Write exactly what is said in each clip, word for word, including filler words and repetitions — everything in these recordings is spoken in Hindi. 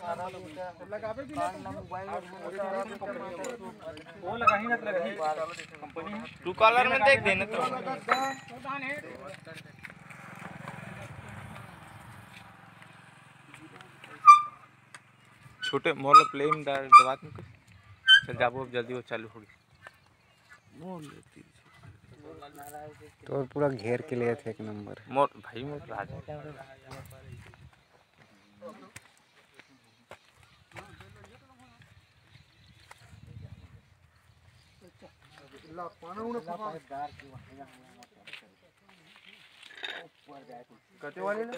लगावे भी ना मोबाइल वो लगा ही ना लगा कंपनी तू कॉलर में देख देना तो छोटे मोल प्ले में दबात में कुछ चल जाबो अब जल्दी वो चालू होगी मोल लेती तो पूरा घेर के लिए थे एक नंबर मोर भाई मोर राजा ला पाना उन्हें पाइपदार की वहां ऊपर जाए कटे वाले ना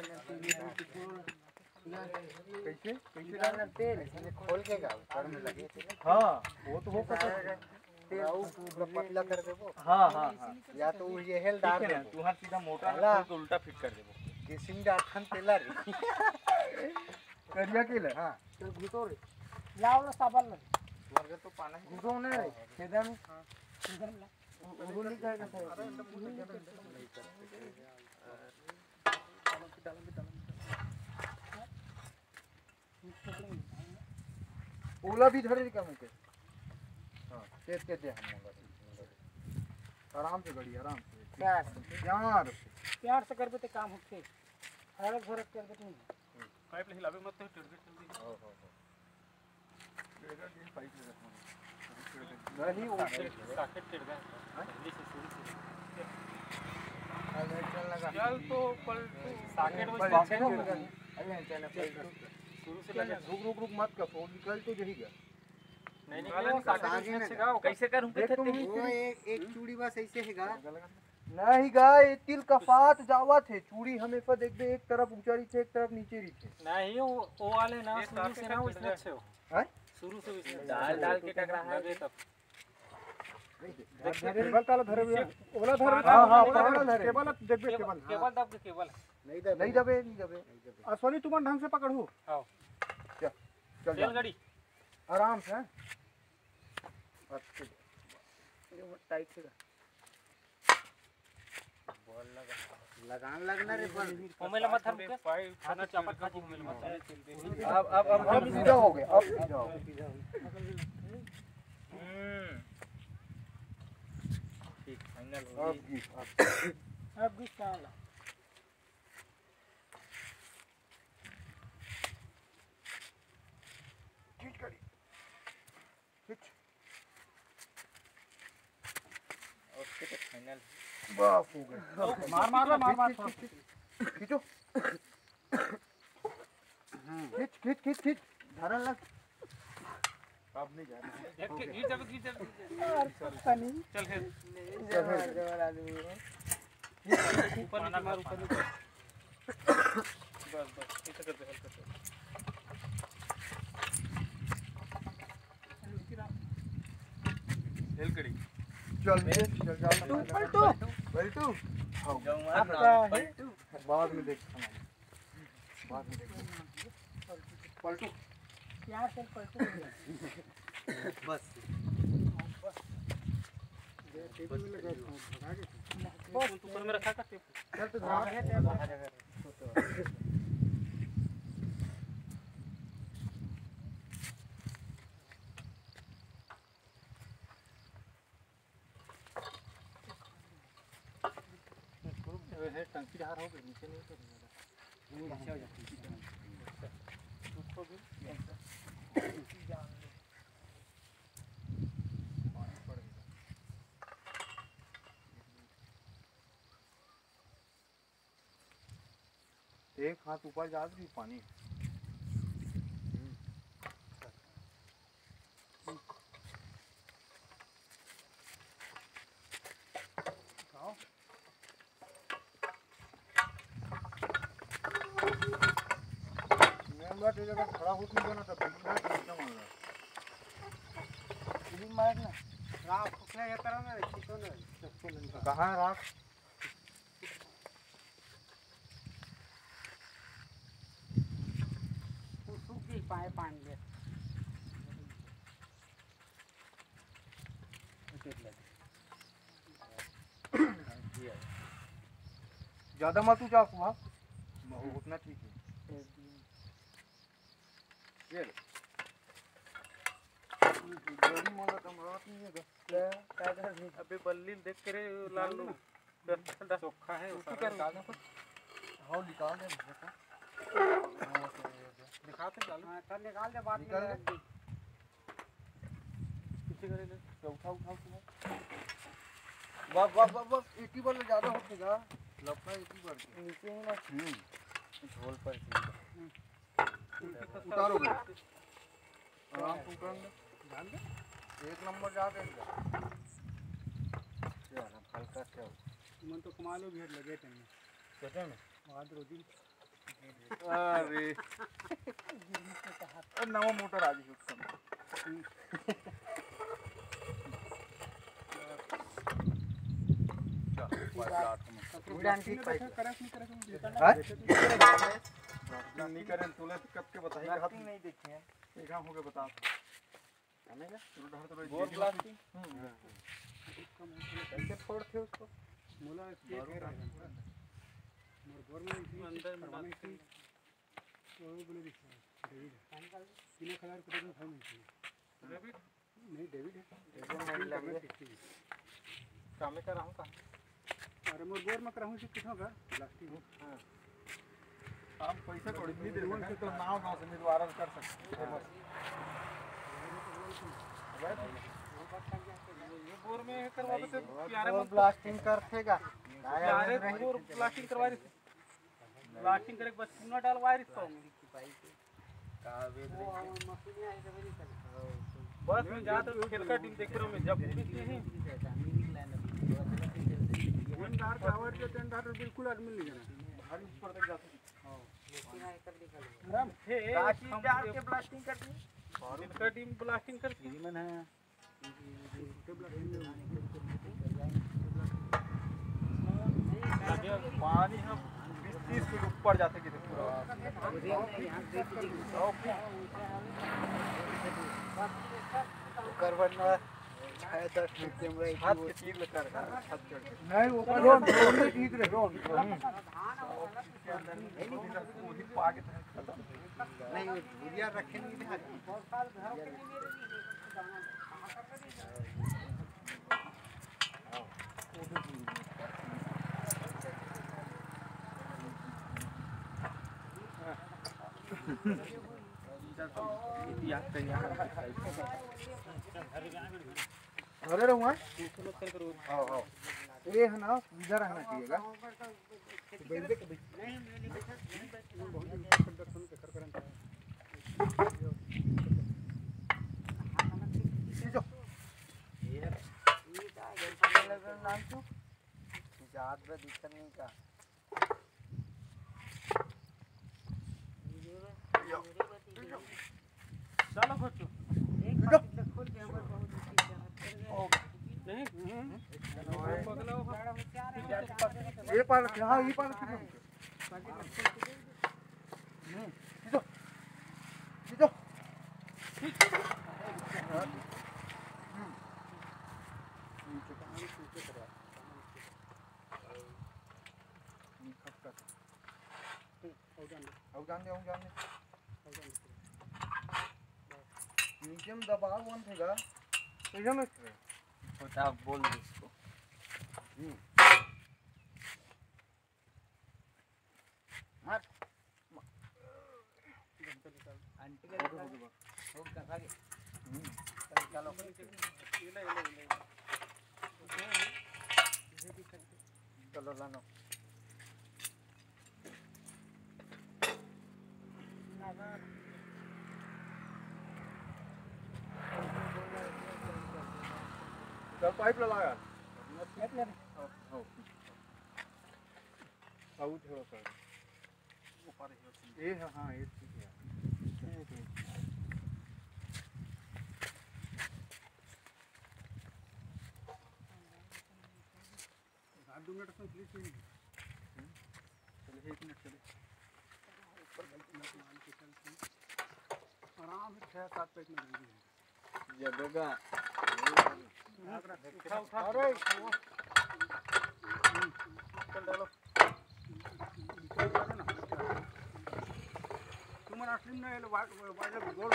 कैसे कैसे डालना तेल इसमें खोल के का ऊपर में लगे हां वो तो हो पता तेल पूरा पतला कर देबो हां हां हां या तो ये हेल डाल दे तू हां सीधा मोटा ना तो उल्टा फिट कर देबो केसिंग डाठन तेला रे करिया के ले हां चल घुसो रे लाओ ना साबल ले वर्ग तो पाना घुसो ना रे केदा में इधर ला वो नहीं जाएगा ओला भी धरे का मुके हां तेज तेज दे हम आराम से गड़ी आराम से प्यार से यार प्यार से करबे तो काम होते हड़क भड़क करबे तो नहीं पाइप हिलावे मत तो टिड़गट जल्दी हो हो हो टिड़गट दिन पाइप ले रखो नहीं वो सॉकेट टिड़गा जल्दी से शुरू से अरे चल लगा चल तो पलटू सॉकेट में सॉकेट टिड़गा अरे चल शुरू से लगा रुक रुक रुक मत कर फोन निकल तो जहीगा नहीं नहीं सॉकेट से गाओ कैसे करूं वो एक एक चूड़ी बस ऐसे हैगा नहीं गाय तिल का पात जावत है चूड़ी हमेशा देख दे एक तरफ ऊंचाई थे एक तरफ नीचे रही थे नहीं वो वो वाले ना शुरू से ना उसने अच्छे हो हैं शुरू से उसने डाल डाल के टकरा है तब केबल ताला धरे ओला धरे हां हां पकड़ धरे केबल देख बे केबल केबल दब के केबल नहीं दबे नहीं दबे नहीं दबे असली तुम ढंग से पकड़ू हां चल चल गाड़ी आराम से अच्छे ये टाइट से बॉल लगा लगान लगना रे पर मोमेला मत थम के खाना चापट खा मोमेला मत अब अब अब अब सीधा हो गया अब सीधा हो हम्म ठीक फाइनल हो गई अब अब भी चला खींच करी खींच ओके तो फाइनल बाप हो गया मार मार मार मार खींचो खींच खींच खींच खींच धरा लग अब नहीं जा रहा खींच अब खींच चल चल फिर चल फिर आदमी ऊपर ना मार ऊपर बस बस ऐसे करते हल्का से हेल कड़ी चल चल चल पलटू पलटू पलटू बाद में देख बाद में देख पलटू यार चल पलटू बस टेबल में लगा भगा के ऊपर में रखा का चल तो धरा है जगह है टंकी धार हो गई नीचे नहीं तो नीचे हो जाती है उसको भी पानी पड़ गया एक हाथ ऊपर जा रही पानी जगह खड़ा होती है ना तब बिना क्या मान रहा है मार ना राख फुकना ये करो ना खींचो ना कहां है राख वो सूख गई पाए पानी ले ज्यादा मत ऊंचा हुआ उतना ठीक है चल गड़ी मला तुम रात नहीं है अबे बल्ली देख करे लाल लो चोखा है उसको कर निकाल दे हां निकाल दे दिखाते चालू हां कर निकाल दे बाद में पीछे करे ले उठा उठा उठा वाह वाह वाह वाह एक ही बार में ज्यादा हो जाएगा लपका एक ही बार नीचे ही ना हम्म झोल पर उतारो बे आराम से उतार दे ध्यान दे एक नंबर जा दे चल हल्का से मन तो कमा लो भेड़ लगे थे कैसे में बाद रोजी अरे और नवा मोटर आ गई उसका उड़ान ठीक पाइप करस नहीं करस नहीं करें तूने तो कब के बताई हाथ नहीं देखे हैं एक काम हो गया बता हमें क्या उधर तो बोर प्लास्टिक हम्म कैसे फोड़ते उसको मोला इसके मोर बोर में अंदर में की तो बोले दिखा डेविड तीन कलर को देखो भाई डेविड नहीं डेविड है डेविड लग रहा है काम कर रहा हूं का अरे मोर बोर में कराऊं से कितना का प्लास्टिक हां हम पैसा थोड़ी नहीं दे रहे तो नाव गांव से निवारा कर सकते हैं बस ये बोर में करवावे से प्यारे में प्लास्टिक करथेगा प्यारे बोर प्लास्टिक करवा रही प्लास्टिक करे बस चूना डालवा रही तो का वेद मशीन है बस में जा तो खेल का टीम देख रहा मैं जब पूरी है टेंडार टावर के टेंडार बिल्कुल आदमी नहीं जाना हर ऊपर तक जाते हां लेकिन है कर निकाल राम थे काची चार के ब्लास्टिंग करती और इनका टीम ब्लास्टिंग करती मन है पानी हम बीस तीस फीट ऊपर जाते कि पूरा करवटना है दस फीट कैमरा हाथ के तीर लगा रखा छत चढ़ नहीं ऊपर रोड रोड ठीक रहे रोड के अंदर नहीं पाके नहीं बुढ़िया रखे नहीं हाथ बहुत साल घर के नहीं मेरे अरे रहूँगा आओ आओ ये है ना इधर रहना चाहिएगा चलो बच्चों ये पार हाँ ये पार सीधो सीधो नीचे में दबाव वन थेगा तो में बता बोल दे इसको मार आंटी का हो कसा के हम्म चलो ये ले ले ले चलो लानो चल पाइप लगाया आउट हो सर ऊपर ये हां ये ठीक है दो मिनट में प्लीज चलिए एक मिनट चलिए ऊपर मान के चलते आराम से छह सात पेज में रहेंगे ये बेगा उठा उठा अरे चल डालो तुम मन असली ना ये वाट वाट गोल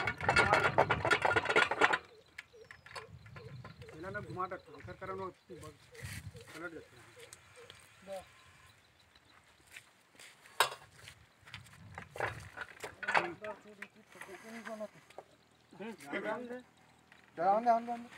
इला ना घुमा दे कर करन वो पलट जाते हैं चलाओ ना हम हम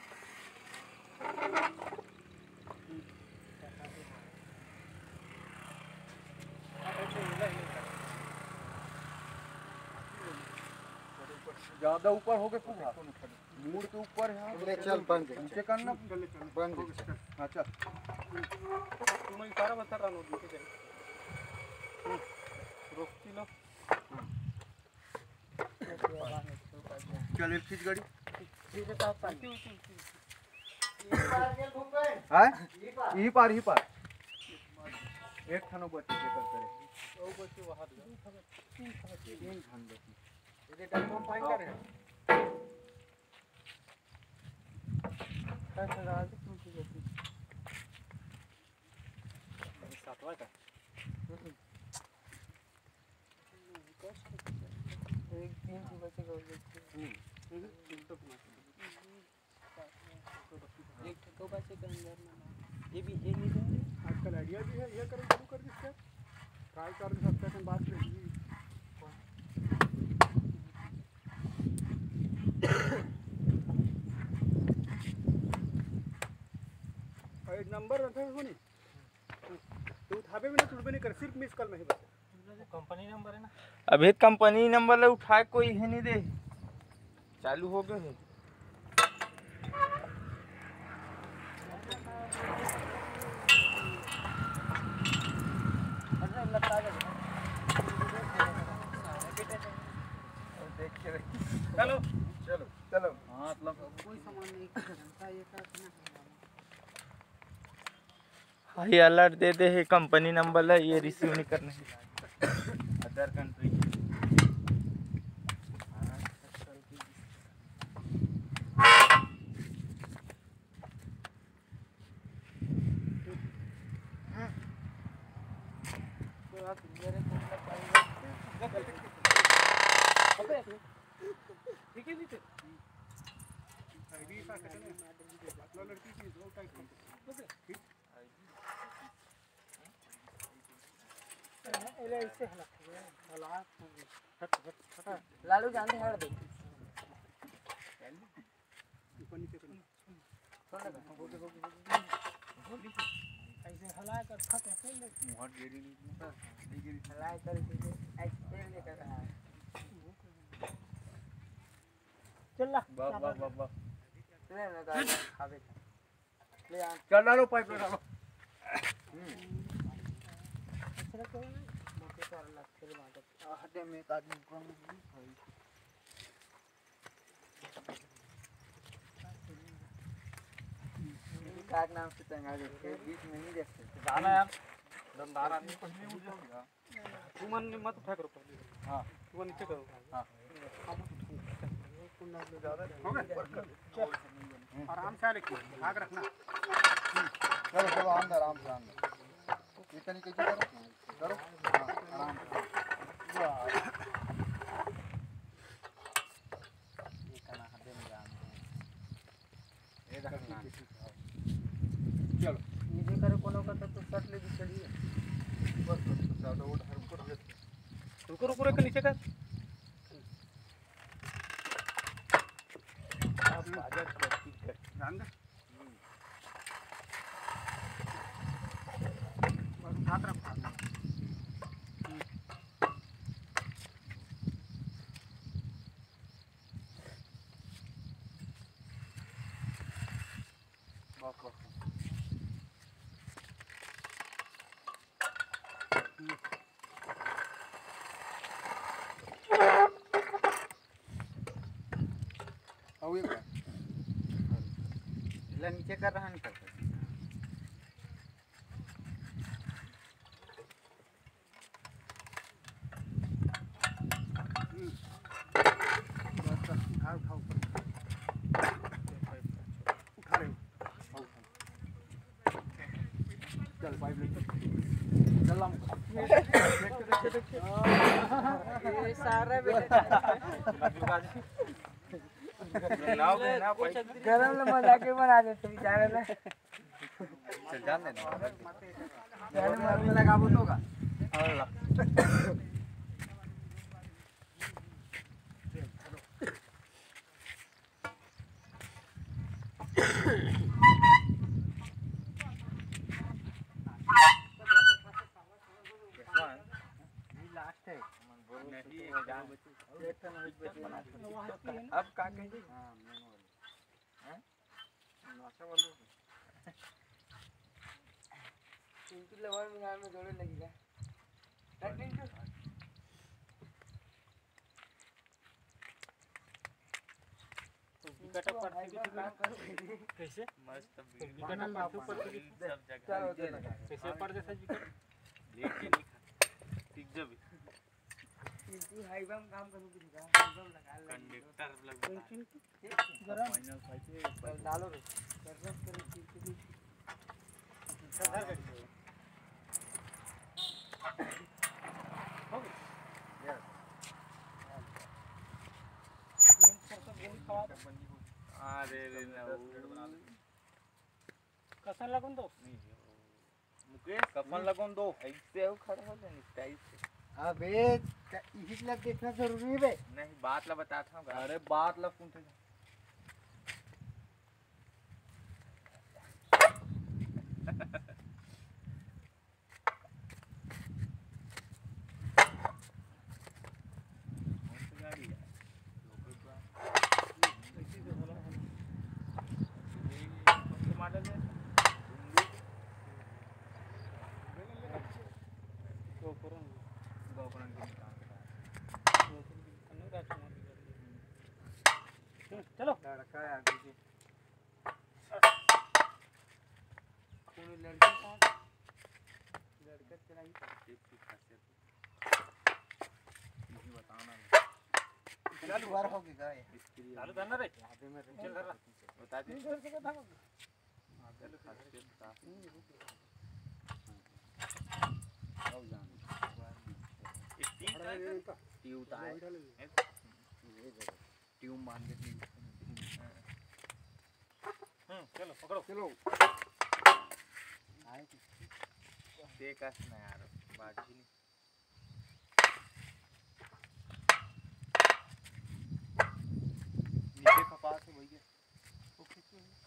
ज्यादा ऊपर हो गए खूब मूड के ऊपर है चल बंद नीचे करना बंद हां चल तुम ही सारा बता रहा लो नीचे रोक लो चल खींच गाड़ी हां ई पार ही पार एक थानो बच्चे के कर करे ओ बच्चे वहां तीन थान बच्चे ये डब्बा पॉइंटर है कैसे राज पूछी जाती सातवां का एक तीन की बच्चे को एक तो बच्चे के अंदर में ये भी ये नहीं है आजकल आइडिया भी है ये करो शुरू कर दीजिए ट्राई कर सकते हैं बात करिए एक नंबर रखा है नहीं तो उठावे भी ना टूटबे नहीं कर सिर्फ मिस कॉल में ही बस कंपनी नंबर है ना अभी कंपनी नंबर ले उठाए कोई है नहीं दे चालू हो गए है चलो चलो चलो हां मतलब कोई सामान नहीं घंटा ये का अपना हाँ ये अलर्ट दे दे है कंपनी नंबर है ये रिसीव नहीं करना है अदर कंट्री ठीक है नीचे आईडी का कहते हैं अपना लड़की की दो टाइप ठीक एले इससे हला हला हट हट लालू जानते हट दे ऊपर नीचे कर छोड़ दे हो गए हो गए ऐसे हला कर फट फेल दे मुंह गिरी नहीं गिरी हला कर ऐसे फेल दे कर रहा है चल ला वाह वाह वाह वाह ले ना गाड़ी खावे ले आ चल डालो पाइप में डालो अच्छा कोई मोटे कर लग फिर बात हटे में एक आदमी को काट नाम से तंगा दे के बीच में नहीं देख सकते जाना यार दमदार आदमी कुछ नहीं उठ जाएगा तू मन मत उठा करो पहले हां तू नीचे करो हां हो गया आराम से लेके भाग रखना चलो चलो अंदर आराम से अंदर इतनी कैसे करो करो हाँ, आराम से ये करना हद में जान ये रखना चलो ये भी करे कोनो का तो शर्ट ले भी चलिए बस ज्यादा वो रुको रुको रुको रुको नीचे कर बाजार ठीक है ध्यान दे बस हाथ रख बस बस आओ ये नीचे कर रहा नहीं करता उठा उठा रहे चल पाइप लेकर ये सारा बेटा नाव पे ना कोई गरम ले मजा के बना देते बेचारे ने चल जान देना जाने मारने लगा वो तो का अल्लाह लास्ट है नहीं जान बची अब का कहेंगे हां मेन वाली हैं नाचा वाला इनकी लवर में गाय में जोड़े लगेगा कटिंग विकट पर कैसे मस्त विकट पर ऊपर सब चलो जगह कैसे पड़ जैसा विकट लेट के नहीं ठीक जब इनकी हाईवा में काम करूंगी दिखा हाईवा में लगा कंडक्टर लग गरम फाइनल फाइट डालो रे सर्विस करो चीज की सदर कर हो गया यस मेन सरसों गोली खवा अरे रे ना कसन लगन दो मुकेश कफन लगन दो ऐसे हो खड़ा हो जाने टाइप से अबे इसी लग देखना जरूरी है बे नहीं बात ला बताता हूँ अरे बात ला सुनते गाड़ी है मॉडल है गोपुरम गोपुरम के काम चलो लड़का है आगे से कौन लड़की कौन लड़का चलाई की खासियत यही बताना चल बार हो गया है इसके चालू करना रे यहां पे मैं चल कर रहा बता दे इधर से बता हां चलो खासियत बता अब जान ट्यूब ट्यूब ट्यूब मान के हम्म चलो पकड़ो चलो आए देख आस ना यार बाजी नहीं नीचे कपास है वही है ओके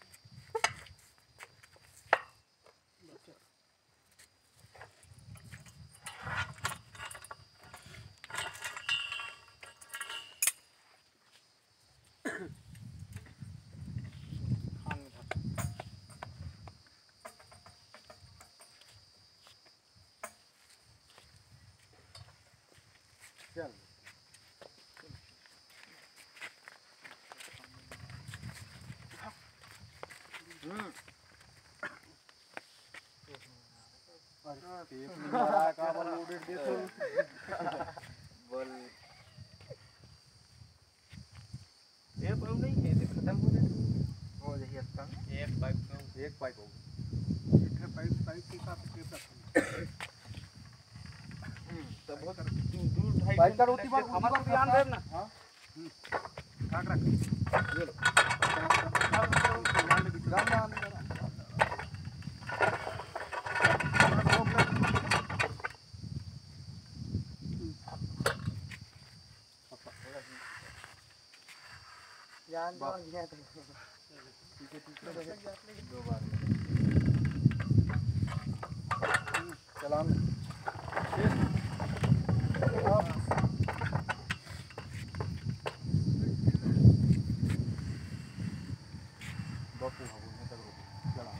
चल हम्म अरे मारा का बल उड़ दे तो बोल ये पाइप नहीं है ये खत्म हो गया हो जाइए इसका एक पाइप का एक पाइप हो इतने पाइप पाइप के साथ टेप रखो तब बहुत दूर ढाई पाइप का रोटी बार हमारा ध्यान दे ना हां काट रख ये लो ध्यान ध्यान जान दो गया तो ठीक है ठीक है दो बार चलान बापू बाबू ने तक रोक चला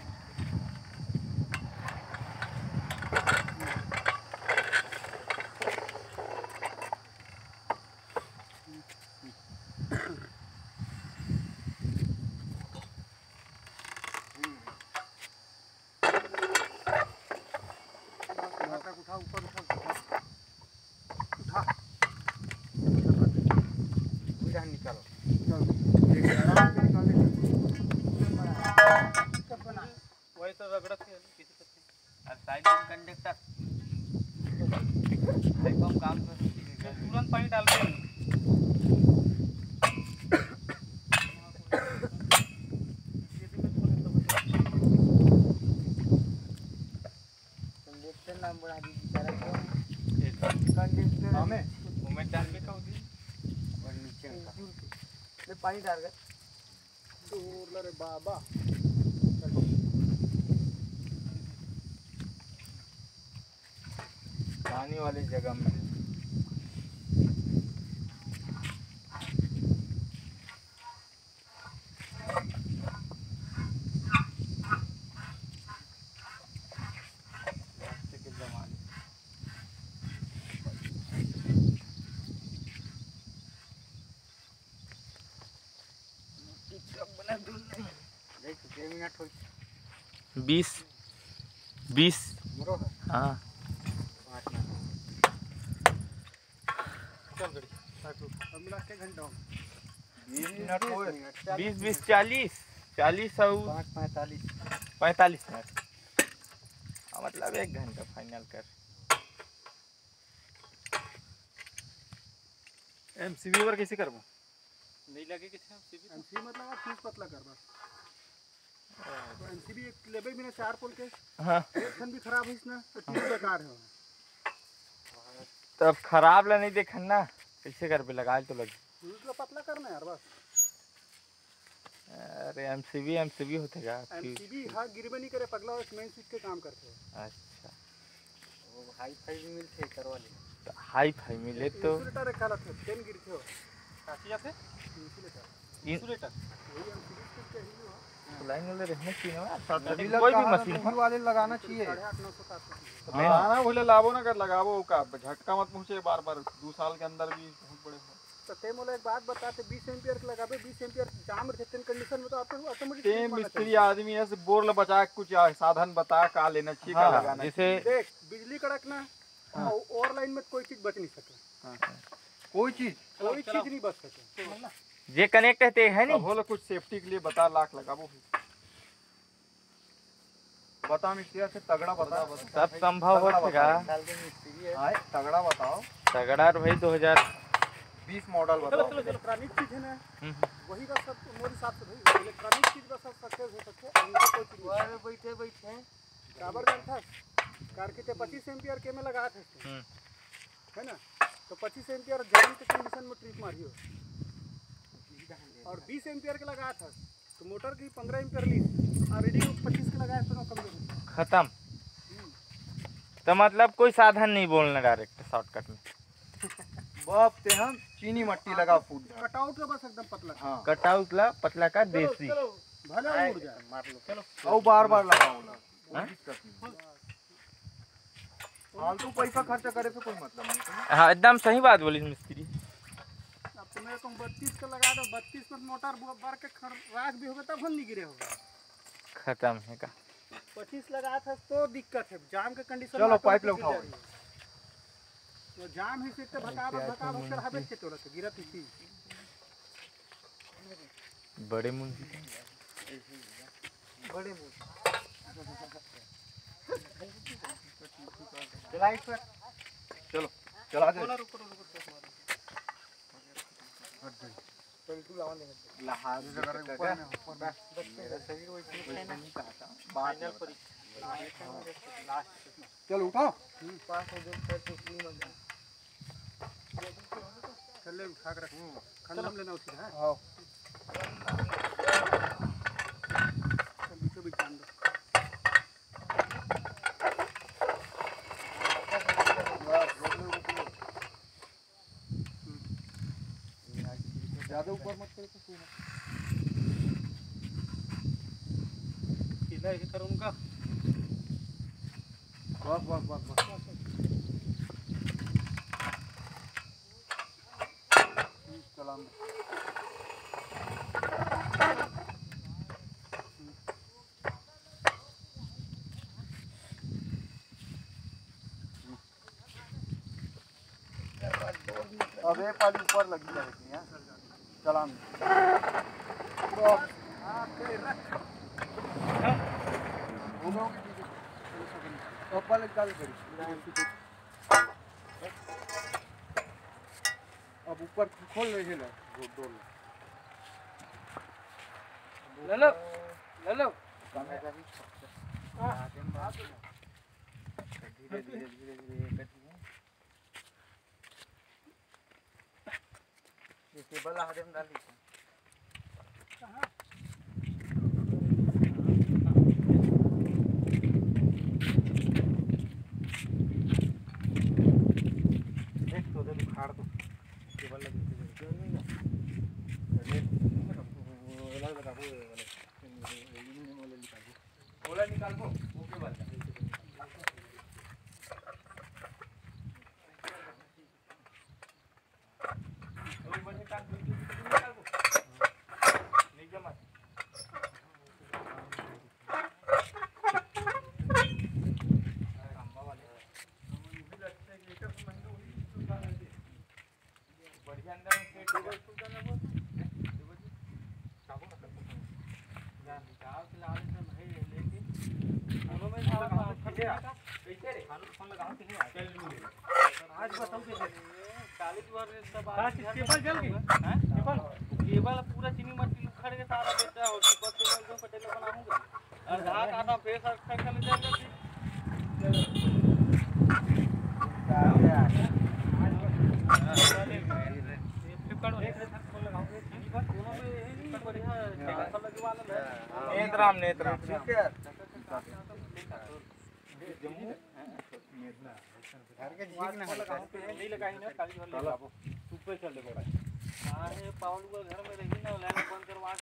उठा ऊपर उठा उठा उधर निकालो चल आराम से निकाल वही तो रगड़त है किसी तरह और साइड में कंडक्टर अब काम कर तुरंत पानी डाल के कंडक्टर नाम बना दी बेचारा को कंडक्टर हमें मोमेंट डाल के खाओ दी और नीचे ले पानी डाल कर दूर रे बाबा पानी वाली जगह में बीस बीस हाँ बीस बीस चालीस चालीस और पैंतालीस पैंतालीस मिनट हाँ मतलब एक घंटा फाइनल कर एमसीबी पर कैसे करबो नहीं लगे कि एमसीबी मतलब आप फीस पतला कर बस तो एमसीबी एक लेबे बिना चार पोल के हाँ एक खन भी खराब होइस ना तो ठीक बेकार है तब खराब ला नहीं देखन ना कैसे कर पे लगा तो लगी फीस पतला करना यार बस अरे एमसीबी एमसीबी होते का एमसीबी हां गिरबे नहीं करे पगला और मेन स्विच के काम करते हैं अच्छा वो हाई फाई भी मिलते हैं करवा ले तो हाई फाई मिले तो इंसुलेटर रखा थे टेन गिरते हो काची जाते इंसुलेटर इंसुलेटर वही एमसीबी स्विच के ही हो लाइन वाले रहने की ना अभी कोई भी मशीन फुल वाले लगाना चाहिए हाँ। लगाना बोले लाभो ना कर लगावो का झटका मत पहुंचे बार बार दो साल के अंदर भी बहुत बड़े हो तो ते मोला एक बात बताते बीस एम्पियर के लगाबे बीस एम्पियर जाम रहते कंडीशन में तो आपको ऑटोमेटिक ते मिस्त्री आदमी है से बोर ल बचा कुछ साधन बता का लेना चाहिए का लगाना जैसे देख बिजली कड़क ना और लाइन में कोई चीज बच नहीं सके कोई चीज कोई चीज नहीं बच सके ये कनेक्ट है है नहीं बोलो कुछ सेफ्टी के लिए बता लाख लगाबो बता मिस्त्री से तगड़ा बता सब संभव होगा हां तगड़ा बताओ तगड़ा भाई दो हज़ार बीस मॉडल बताओ इलेक्ट्रॉनिक चीज है ना वही का सब मोर हिसाब से भाई इलेक्ट्रॉनिक चीज का सब सक्सेस हो सकते है उनका कोई चीज वाह बैठे बैठे बराबर कर था कार के पच्चीस एम्पियर के में लगा थे है ना तो पच्चीस एम्पियर जाम के कंडीशन में ट्रिप मारी हो और बीस एम्पियर के लगा था तो मोटर की पंद्रह एम्पियर ली और रीडिंग पच्चीस के लगाए तो कम खत्म तो मतलब कोई साधन नहीं बोलना डायरेक्ट शॉर्टकट में बाप ते हम चीनी मट्टी लगा फूट कटआउट का बस एकदम पतला हां कटआउट ला पतला का देसी भले उड़ जाए मार लो चलो और बार बार लगाओ ना दिक्कत नहीं फालतू पैसा खर्च करे तो कोई मतलब नहीं हाँ एकदम सही बात बोली मिस्त्री अब तुम्हें तुम बत्तीस का लगा दो बत्तीस में मोटर बार के राख भी होगा तब हम नहीं गिरे होगा खत्म है का पच्चीस लगा था तो दिक्कत है जाम के कंडीशन चलो पाइप ले उठाओ तो जाम ही से तो भका भका भकर हबे के तोरत गिरत थी बड़े मुंह बड़े मुंह चलाई पर चलो चला दे बिल्कुल आवन नहीं लहाज जगह ऊपर में ऊपर में मेरा शरीर वही नहीं कहता फाइनल पर चल उठाओ पास हो जो कर तो क्लीन हो जाए चल उठा कर खंडम लेना उसी है हां बीचों बीच जान दो ज्यादा ऊपर मत करे तो सुना सीधा ही करूंगा बस बस बस बस चलाम अब एक पाली ऊपर लगी जाएगी हां चलाम हां के रख वो लोग ऊपर निकाल करी अब ऊपर खोल ले ले डोल ले लो ले लो धीरे धीरे धीरे धीरे ये केबल हाथ में डाल दी एक तो दे खाड़ तो केबल लगी ओला निकाल को ओके बात ओए बने काट निकाल को नहीं जमा खंबा वाले भी लगता है कि एक महीना बढ़िया अंदर से टेबल खुल जाना वो टेबल काबू ना कर गाँव के लाल से भाई लेके दोनों में सारा काम कर दिया कैसे रे खाना फोन लगाओ कि नहीं चल लूंगे आज बताओ कैसे चालीस बार सब आज केबल जल गई हैं केबल केबल पूरा चीनी मट्टी उखड़ के सारा बेचा और केबल से मैं एकदम पटेल बनाऊंगा और धार काटा फेस कर कर ले जाएगा नेत्राम नेत्राम जम्मू घर के झीक ना नहीं लगाई ना काली घर ले जाओ ऊपर चल ले बड़ा हां ये पावल को घर में रही ना लाइन बंद करवा